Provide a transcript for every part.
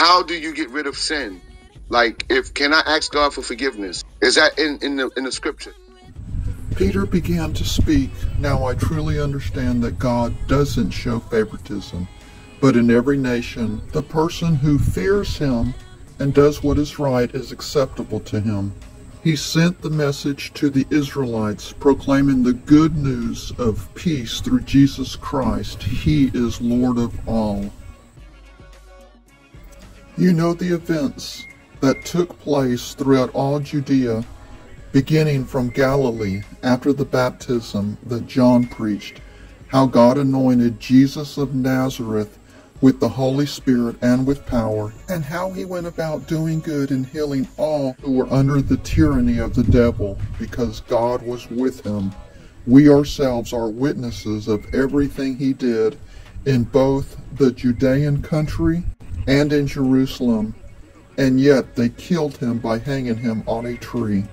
how do you get rid of sin? Like, can I ask God for forgiveness? Is that in the scripture? Peter began to speak. Now I truly understand that God doesn't show favoritism, but in every nation, the person who fears him and does what is right is acceptable to him. He sent the message to the Israelites, proclaiming the good news of peace through Jesus Christ. He is Lord of all. You know the events that took place throughout all Judea, beginning from Galilee after the baptism that John preached, how God anointed Jesus of Nazareth with the Holy Spirit and with power, and how he went about doing good and healing all who were under the tyranny of the devil, because God was with him. We ourselves are witnesses of everything he did in both the Judean country and in Jerusalem, and yet they killed him by hanging him on a tree.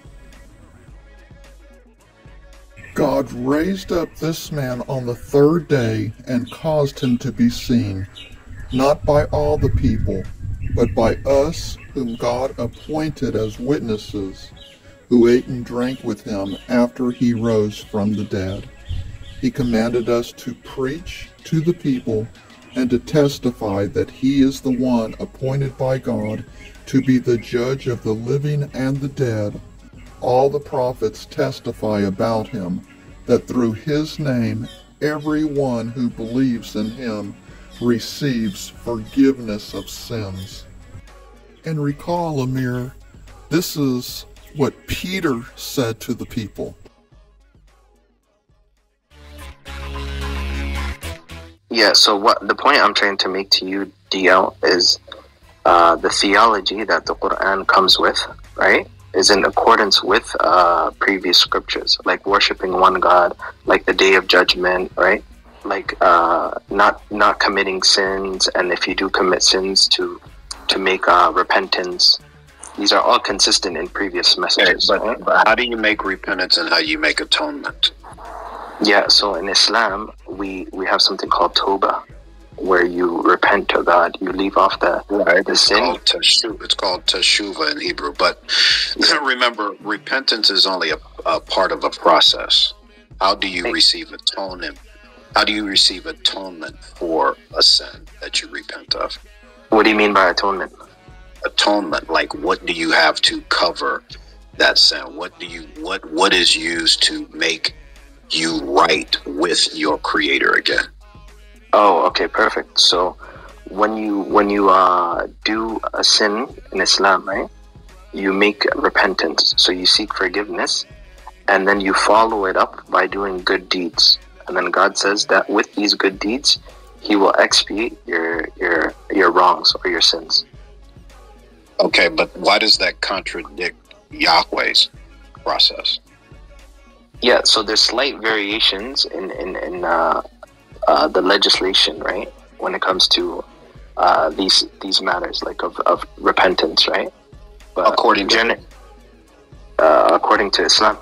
God raised up this man on the third day and caused him to be seen, not by all the people, but by us whom God appointed as witnesses, who ate and drank with him after he rose from the dead. He commanded us to preach to the people and to testify that he is the one appointed by God to be the judge of the living and the dead. All the prophets testify about him, that through his name everyone who believes in him receives forgiveness of sins. And recall, Amir, this is what Peter said to the people. Yeah, so what the point I'm trying to make to you, DL, is the theology that the Quran comes with, right, is in accordance with previous scriptures, like worshiping one God, like the Day of Judgment, right? Like not committing sins, and if you do commit sins, to make repentance. These are all consistent in previous messages. Okay, but how do you make repentance and how do you make atonement? Yeah, so in Islam, we have something called Tawbah, where you repent to God, you leave off the sin. It's called Teshuvah in Hebrew, but remember, repentance is only a part of a process. How do you receive atonement? How do you receive atonement for a sin that you repent of? What do you mean by atonement? Atonement, like what do you have to cover that sin? What is used to make you right with your Creator again? Oh, okay, perfect. So when you do a sin in Islam, right, you make repentance. So you seek forgiveness, and then you follow it up by doing good deeds. And then God says that with these good deeds, he will expiate your wrongs or your sins. Okay, but why does that contradict Yahweh's process? Yeah, so there's slight variations in the legislation, right, when it comes to these matters, like of repentance, right? But according to Islam.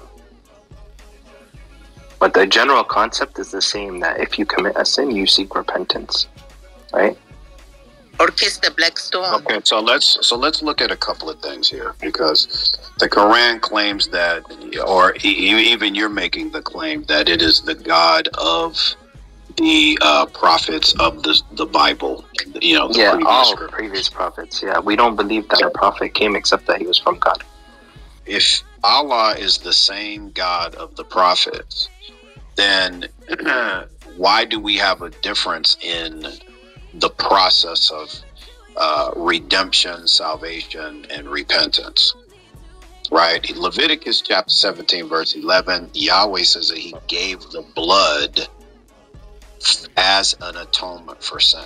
But the general concept is the same, that if you commit a sin, you seek repentance, right? Or kiss the black stone. Okay, so let's look at a couple of things here, because the Quran claims that, or even you're making the claim that it is the God of the prophets of the Bible. You know, all previous prophets. Yeah, we don't believe that a prophet came except that he was from God. If Allah is the same God of the prophets, then why do we have a difference in the process of redemption, salvation, and repentance? Right? In Leviticus chapter 17, verse 11, Yahweh says that he gave the blood as an atonement for sin.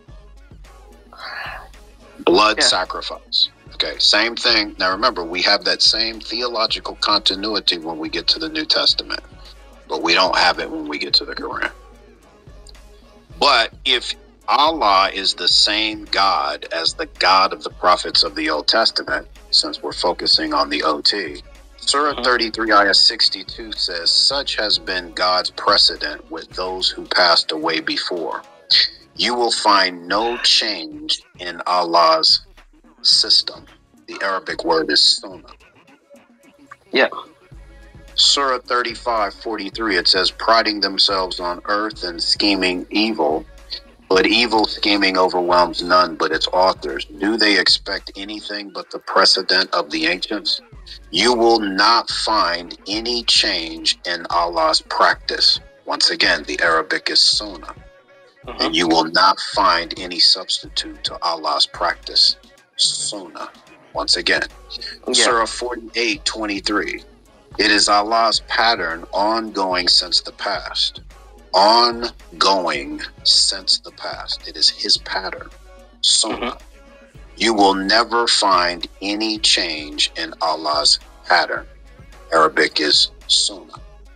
Blood sacrifice. Okay, same thing. Now remember, we have that same theological continuity when we get to the New Testament, but we don't have it when we get to the Quran. But if Allah is the same God as the God of the prophets of the Old Testament, since we're focusing on the OT, Surah 33, ayah 62 says, such has been God's precedent with those who passed away before. you will find no change in Allah's system. The Arabic word is sunnah. Yeah. Surah 35:43, it says, priding themselves on earth and scheming evil, but evil scheming overwhelms none but its authors. Do they expect anything but the precedent of the ancients? You will not find any change in Allah's practice. Once again, the Arabic is sunnah. And you will not find any substitute to Allah's practice. Sunnah. Once again. Surah 48:23. It is Allah's pattern ongoing since the past. Ongoing since the past. It is his pattern. Sunnah. You will never find any change in Allah's pattern. Arabic is sunnah.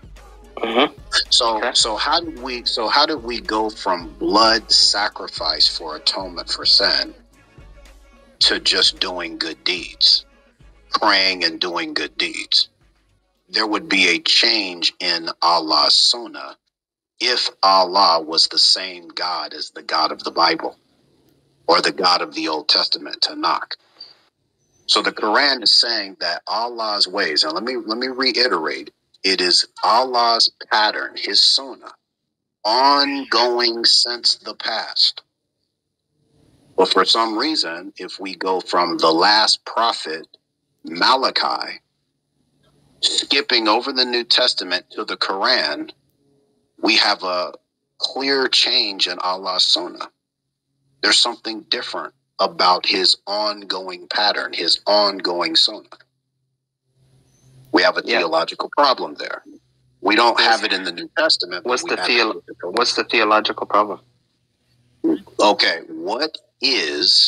So how did we go from blood sacrifice for atonement for sin to just doing good deeds, praying and doing good deeds? There would be a change in Allah's sunnah if Allah was the same God as the God of the Bible or the God of the Old Testament, Tanakh. So the Quran is saying that Allah's ways, and let me reiterate, it is Allah's pattern, his sunnah, ongoing since the past. But for some reason, if we go from the last prophet, Malachi, skipping over the New Testament to the Quran, we have a clear change in Allah's sunnah. There's something different about his ongoing pattern, his ongoing sunnah. We have a theological problem there. We don't have it in the New Testament. What's the theological problem? Okay, what is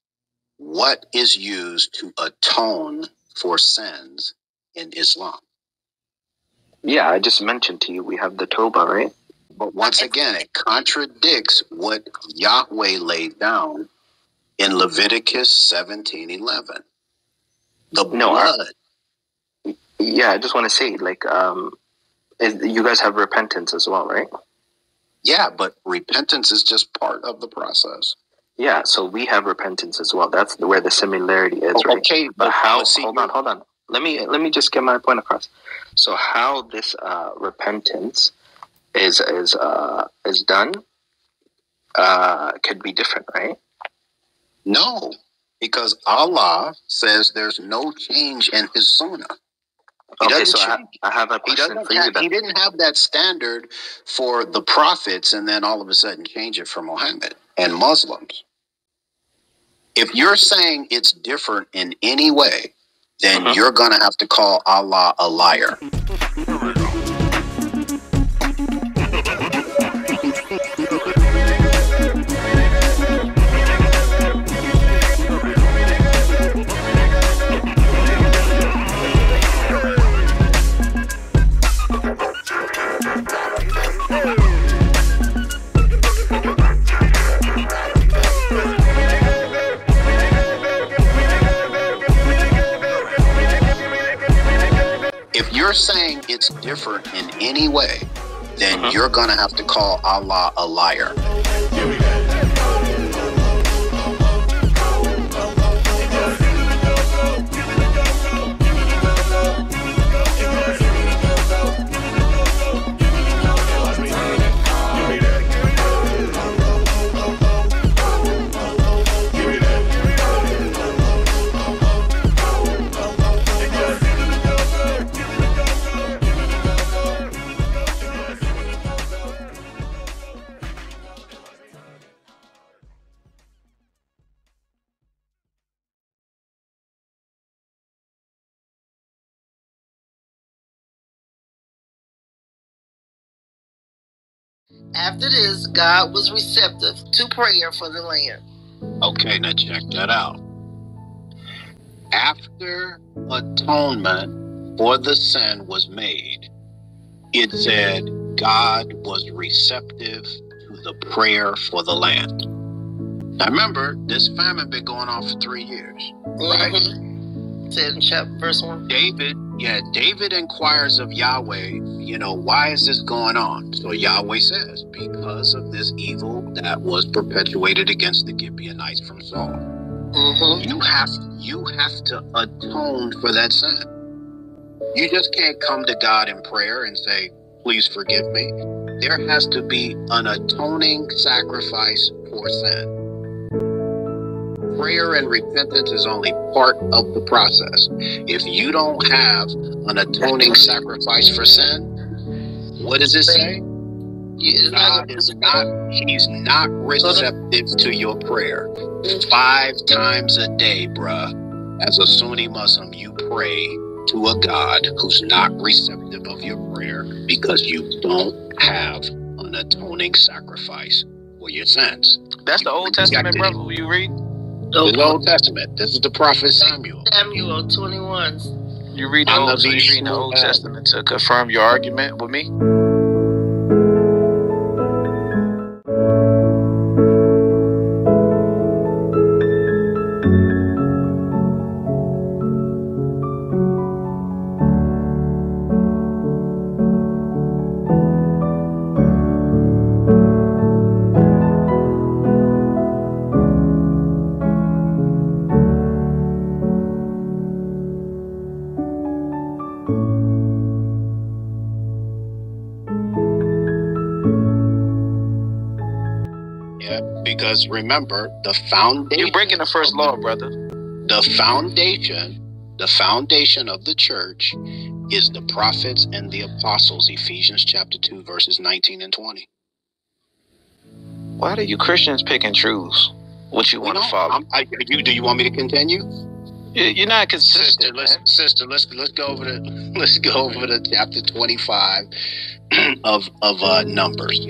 used to atone for sins in Islam? Yeah, I just mentioned to you we have the Tawbah, right? But once again, it contradicts what Yahweh laid down in Leviticus 17:11. The blood. Yeah, I just want to say, like, you guys have repentance as well, right? Yeah, but repentance is just part of the process. Yeah, so we have repentance as well. That's where the similarity is, right? Okay, but how? Hold on. Let me just get my point across. So how this repentance is done could be different, right? No, because Allah says there's no change in his sunnah. Okay, so I have a question for you. He didn't have that standard for the prophets and then all of a sudden change it for Muhammad and Muslims. If you're saying it's different in any way, then you're going to have to call Allah a liar. If you're saying it's different in any way, then you're going to have to call Allah a liar. After this, God was receptive to prayer for the land. Okay, now check that out. After atonement for the sin was made, it said God was receptive to the prayer for the land. Now remember, this famine been going on for 3 years, right? Said in chapter verse 1. David inquires of Yahweh, why is this going on? So Yahweh says, because of this evil that was perpetuated against the Gibeonites from Saul. Mm-hmm. You have to atone for that sin. You just can't come to God in prayer and say, please forgive me. There has to be an atoning sacrifice for sin. Prayer and repentance is only part of the process. If you don't have an atoning sacrifice for sin, what does it say? God is he's not receptive to your prayer. 5 times a day, bruh, as a Sunni Muslim, you pray to a God who's not receptive of your prayer because you don't have an atoning sacrifice for your sins. That's the Old Testament, brother, who you read? The Old Testament. This is the prophet Samuel. Samuel 21. You read the Old Testament to confirm your argument with me? Because remember, the foundation. You're breaking the first law, brother. The foundation of the church is the prophets and the apostles. Ephesians chapter 2, verses 19 and 20. Why do you Christians pick and choose what you want to follow? Do you want me to continue? You're not consistent, sister. Let's go over to chapter 25 of Numbers.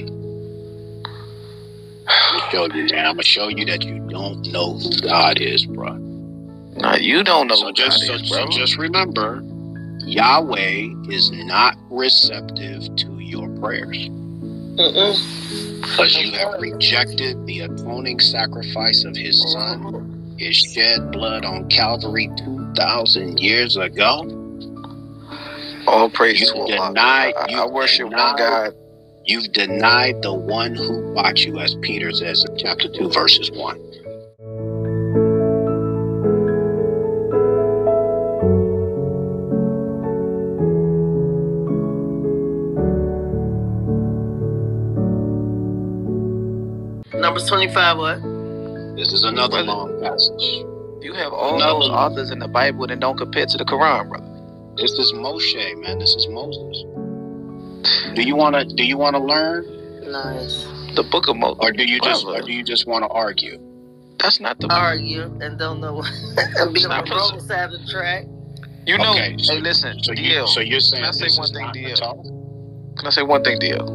I'm gonna show you that you don't know who God is, bro. No, you don't know who God is, bro. So just remember, Yahweh is not receptive to your prayers. Because you have rejected the atoning sacrifice of his son, his shed blood on Calvary 2,000 years ago. All praise to Allah. I worship one God. You've denied the one who bought you, as Peter says in chapter 2, verses 1. Numbers 25, what? This is another long passage. You have all those authors in the Bible that don't compare to the Quran, brother. This is Moshe, man. This is Moses. Do you want to learn? Nice. The book of Moses. Or do you just want to argue? That's not the book. Argue and don't know and be on the wrong side of the track. You know. Okay, hey, listen. So DL. So you're saying can I say this one is thing, not DL? talk? Can I say one thing, DL?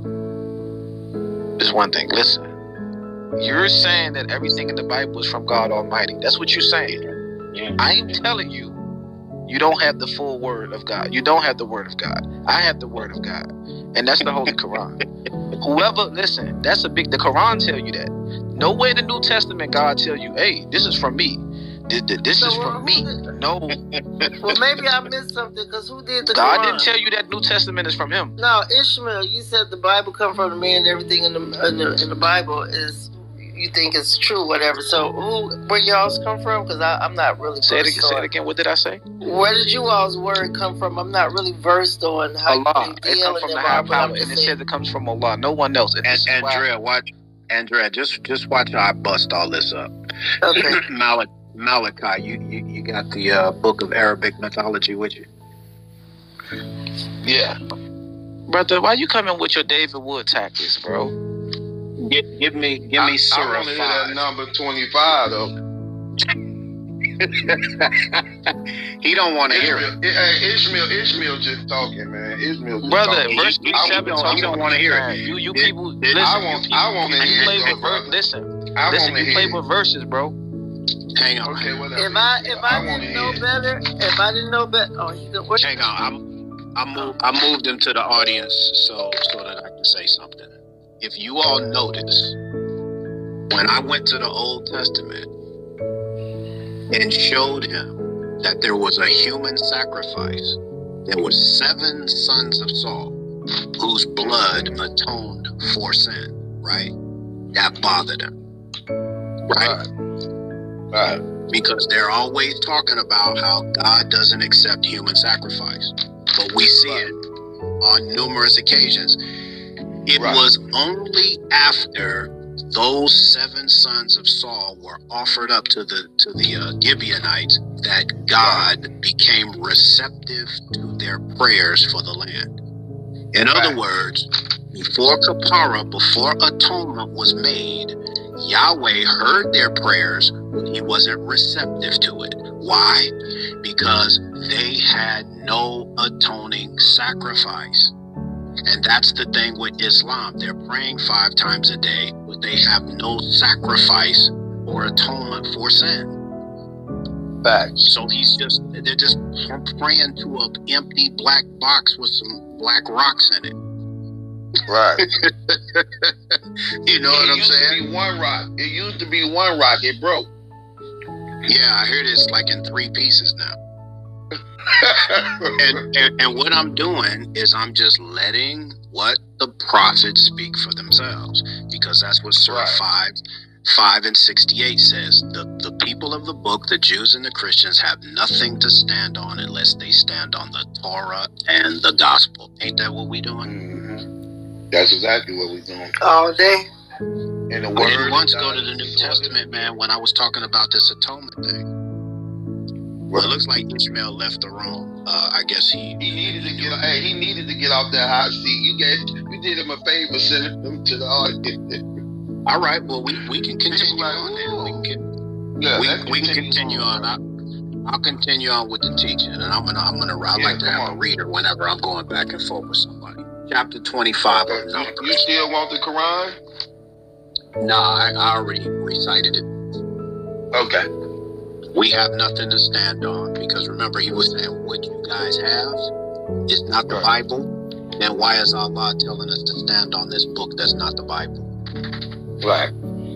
Just one thing. Listen. You're saying that everything in the Bible is from God Almighty. That's what you're saying. Yeah. I am telling you, you don't have the full word of God. You don't have the word of God. I have the word of God. And that's the Holy Quran. Listen, the Quran tell you that. Nowhere in the New Testament God tell you, hey, this is from me. This is from me. No. Well, maybe I missed something, because who did the God Quran? didn't tell you that New Testament is from him. No, Ishmael, you said the Bible come from the man, and everything in the Bible is, you think it's true, whatever. So where y'all's come from? Because I'm not really versed. Say it again. What did I say? Where did you all's word come from? I'm not really versed on how Allah. you deal It comes from the higher power, and it says it comes from Allah. No one else. Andrea, just watch how I bust all this up. Okay. Malachi, you got the book of Arabic mythology with you? Yeah. Brother, why you coming with your David Wood tactics, bro? Give me Surah 5. I want to hear that number 25 though. He don't want to hear it. Ishmael just talking, man. Ishmael just brother, talking. Verse 37 he don't want to hear it. You people, listen. I want to hear it. Listen, you play with verses, bro. Hang on. Okay, whatever. If I didn't know better, oh, he could. Hang on. I moved him to the audience so that I can say something. If you all notice, when I went to the Old Testament and showed him that there was a human sacrifice. There were 7 sons of Saul whose blood atoned for sin, right? That bothered him, right? Right. Because they're always talking about how God doesn't accept human sacrifice. But we see it on numerous occasions. It was only after those 7 sons of Saul were offered up to the Gibeonites that God became receptive to their prayers for the land. In other words, before Kapara, before atonement was made, Yahweh heard their prayers, but he wasn't receptive to it. Why? Because they had no atoning sacrifice. And that's the thing with Islam. They're praying 5 times a day, but they have no sacrifice or atonement for sin. So they're just praying to an empty black box with some black rocks in it. Right. You know what I'm saying? It used to be one rock. It used to be one rock. It broke. Yeah, I heard it's like in 3 pieces now. and what I'm doing is I'm just letting what the prophets speak for themselves, because that's what Surah 5 and 68 says. The people of the book, the Jews and the Christians, have nothing to stand on unless they stand on the Torah and the gospel. Ain't that what we doing? Mm-hmm. That's exactly what we're doing. All day. And the I didn't once go to the New Testament, man, when I was talking about this atonement thing. Well, it looks like Ishmael left the room. I guess he needed to get. Hey, he needed to get off that hot seat. You did him a favor, sending him to the audience. All right. Well, we can continue on then. We can continue on. I'll continue on with the teaching, and I like to have a reader whenever I'm going back and forth with somebody. Chapter 25 of Numbers. You still want the Quran? Nah, I already recited it. Okay. We have nothing to stand on, because remember, he was saying what you guys have is not the Bible. Then why is Allah telling us to stand on this book that's not the Bible? Right.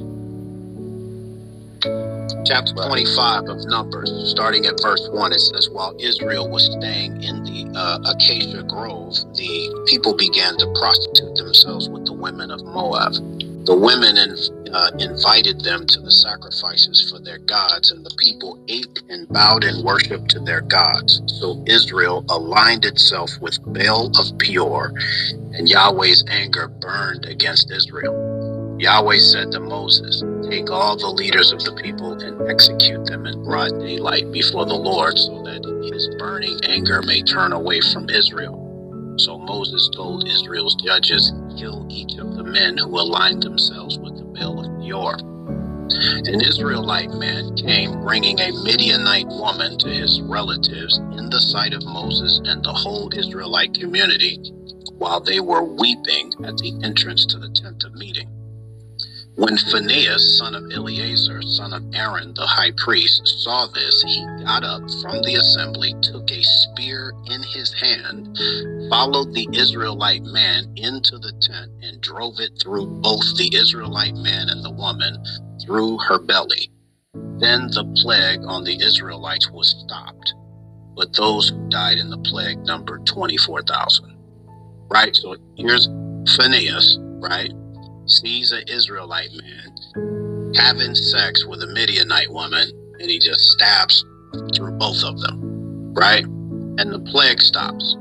Chapter 25 of Numbers, starting at verse 1, it says, while Israel was staying in the Acacia Grove, the people began to prostitute themselves with the women of Moab. The women invited them to the sacrifices for their gods, and the people ate and bowed in worship to their gods. So Israel aligned itself with Baal of Peor, and Yahweh's anger burned against Israel. Yahweh said to Moses, take all the leaders of the people and execute them in broad daylight before the Lord, so that his burning anger may turn away from Israel. So Moses told Israel's judges, kill each of the men who aligned themselves with the Baal of Peor. An Israelite man came bringing a Midianite woman to his relatives in the sight of Moses and the whole Israelite community, while they were weeping at the entrance to the tent of meeting. When Phinehas, son of Eleazar, son of Aaron, the high priest, saw this, he got up from the assembly, took a spear in his hand, followed the Israelite man into the tent, and drove it through both the Israelite man and the woman, through her belly. Then the plague on the Israelites was stopped, but those who died in the plague numbered 24,000. Right? So here's Phinehas, right? Sees an Israelite man having sex with a Midianite woman, and he just stabs through both of them, right? And the plague stops.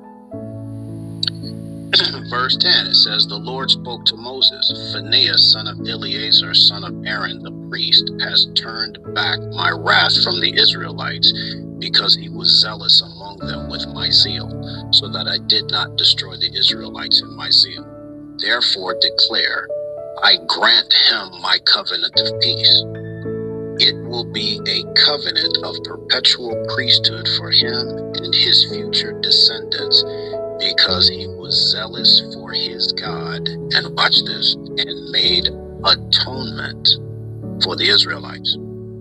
Verse 10, it says, the Lord spoke to Moses, Phinehas, son of Eleazar, son of Aaron, the priest, has turned back my wrath from the Israelites, because he was zealous among them with my zeal, so that I did not destroy the Israelites in my zeal. Therefore declare, I grant him my covenant of peace. It will be a covenant of perpetual priesthood for him and his future descendants, because he was zealous for his God, and watch this, and made atonement for the Israelites.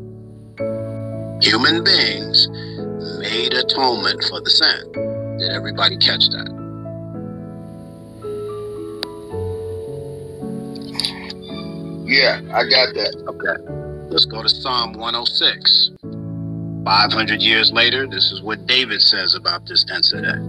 Human beings made atonement for the sin. Did everybody catch that? Yeah, I got that. Okay. Let's go to Psalm 106. 500 years later, this is what David says about this incident.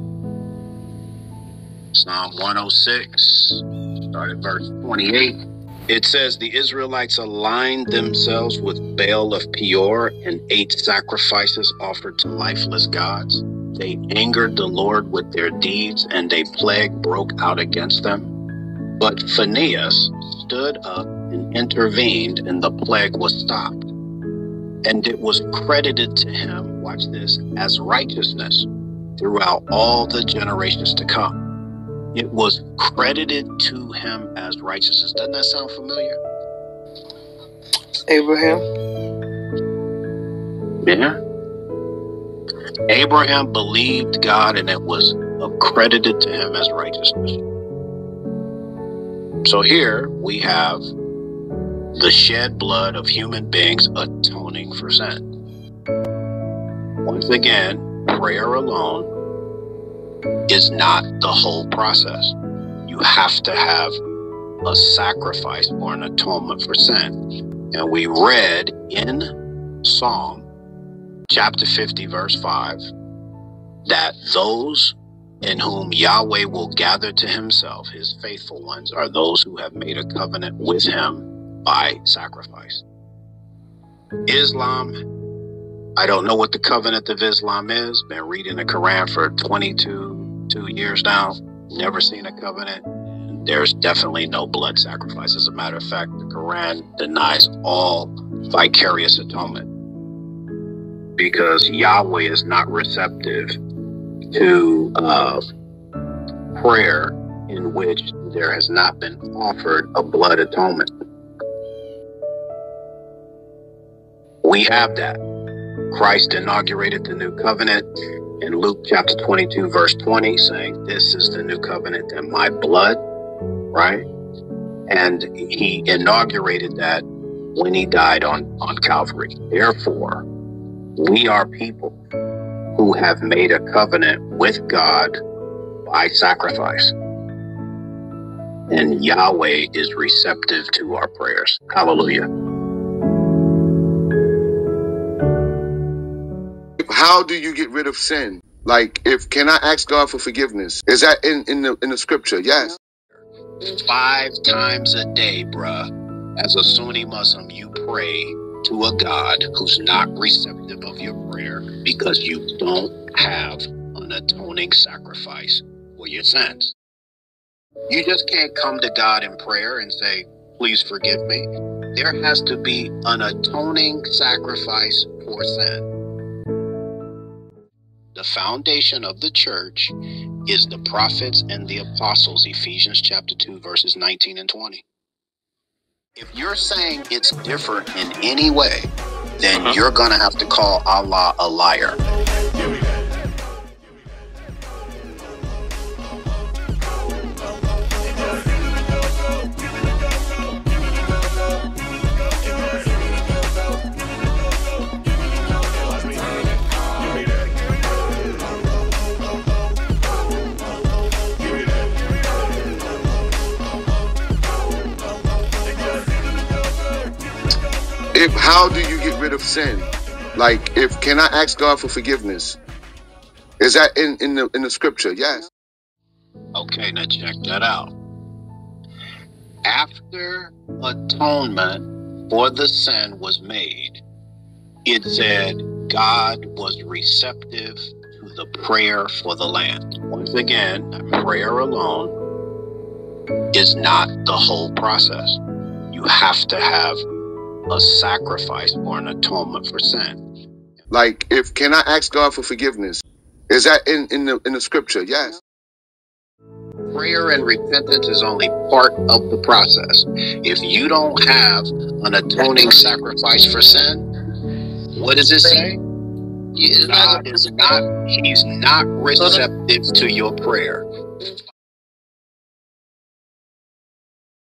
Psalm 106, start at verse 28. It says, the Israelites aligned themselves with Baal of Peor and ate sacrifices offered to lifeless gods. They angered the Lord with their deeds, and a plague broke out against them. But Phinehas stood up and intervened, and the plague was stopped. And it was credited to him, watch this, as righteousness throughout all the generations to come. It was credited to him as righteousness. Doesn't that sound familiar? Abraham? Yeah. Abraham believed God, and it was accredited to him as righteousness. So here we have the shed blood of human beings atoning for sin. Once again, prayer alone is not the whole process. You have to have a sacrifice or an atonement for sin. And we read in Psalm chapter 50, verse 5, that those in whom Yahweh will gather to himself, his faithful ones, are those who have made a covenant with him by sacrifice. Islam, I don't know what the covenant of Islam is. Been reading the Quran for 22 years now. Never seen a covenant. There's definitely no blood sacrifice. As a matter of fact, the Quran denies all vicarious atonement because Yahweh is not receptive to prayer in which there has not been offered a blood atonement. We have that. Christ inaugurated the new covenant in Luke chapter 22, verse 20, saying, this is the new covenant in my blood, right? And he inaugurated that when he died on Calvary. Therefore, we are people who have made a covenant with God by sacrifice. And Yahweh is receptive to our prayers. Hallelujah. How do you get rid of sin? Like, can I ask God for forgiveness? Is that in the scripture? Yes. 5 times a day, bruh. As a Sunni Muslim, you pray to a God who's not receptive of your prayer because you don't have an atoning sacrifice for your sins. You just can't come to God in prayer and say, please forgive me. There has to be an atoning sacrifice for sin. The foundation of the church is the prophets and the apostles, Ephesians chapter 2, verses 19 and 20. If you're saying it's different in any way, then you're going to have to call Allah a liar. How do you get rid of sin? Like, can I ask God for forgiveness? Is that in the scripture? Yes. Okay, now check that out. After atonement for the sin was made, it said God was receptive to the prayer for the land. Once again, prayer alone is not the whole process. You have to have a sacrifice or an atonement for sin. Like, can I ask God for forgiveness? Is that in the scripture? Yes. Prayer and repentance is only part of the process. If you don't have an atoning sacrifice for sin, what does it say? God is not, he's not receptive to your prayer.